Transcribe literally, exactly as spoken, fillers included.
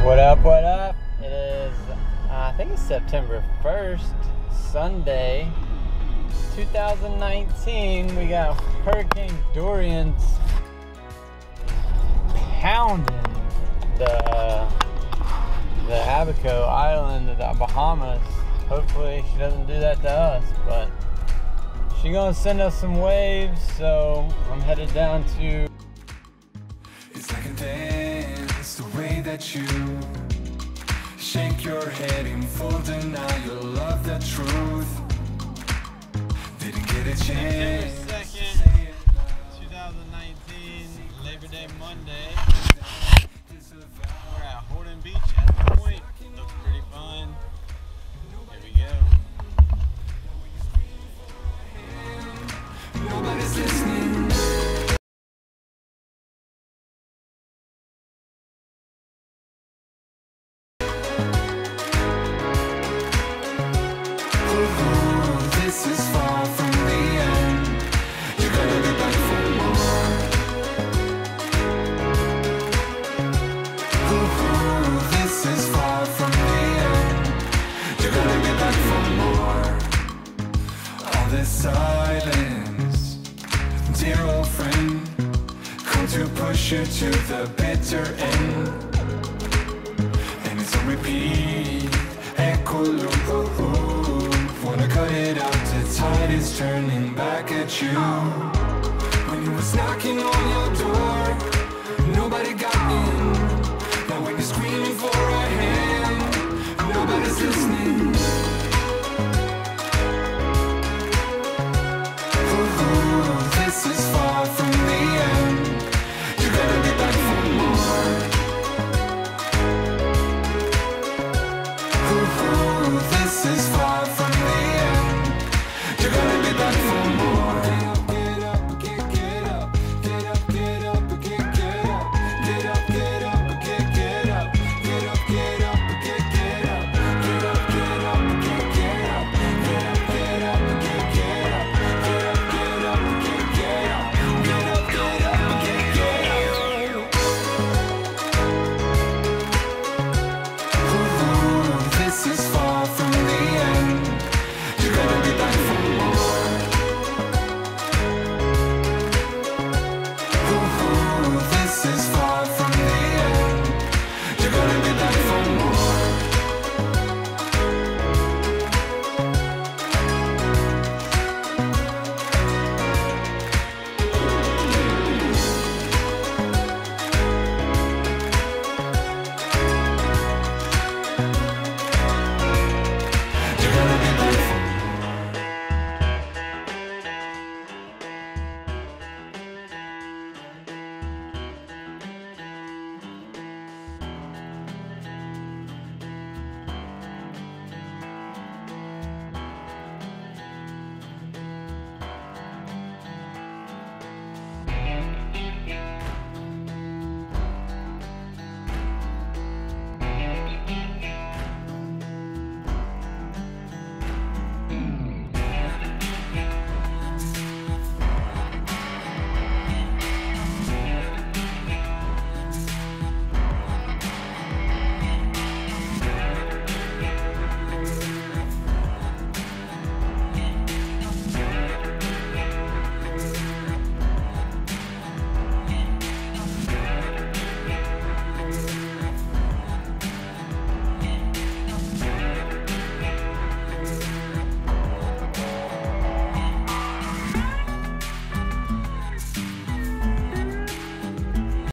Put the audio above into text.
What up, what up? It is, uh, I think it's September first, Sunday, two thousand nineteen. We got Hurricane Dorian pounding the, uh, the Abaco Island of the Bahamas. Hopefully she doesn't do that to us, but she's gonna send us some waves, so I'm headed down to... It's like a dance, the way that you shake your head in full denial of the truth. Didn't get a chance. September second, twenty nineteen, Labor Day Monday. We're at Holden Beach at the point. Looks pretty fun. Here we go. Nobody's listening. This is far from the end. You're gonna be back for more. Ooh, this is far from the end. You're gonna be back for more. All this silence, dear old friend, come to push you to the bitter end. And it's a repeat, echo loop. Wanna cut it out, the tide is turning back at you. When he was knocking on your door,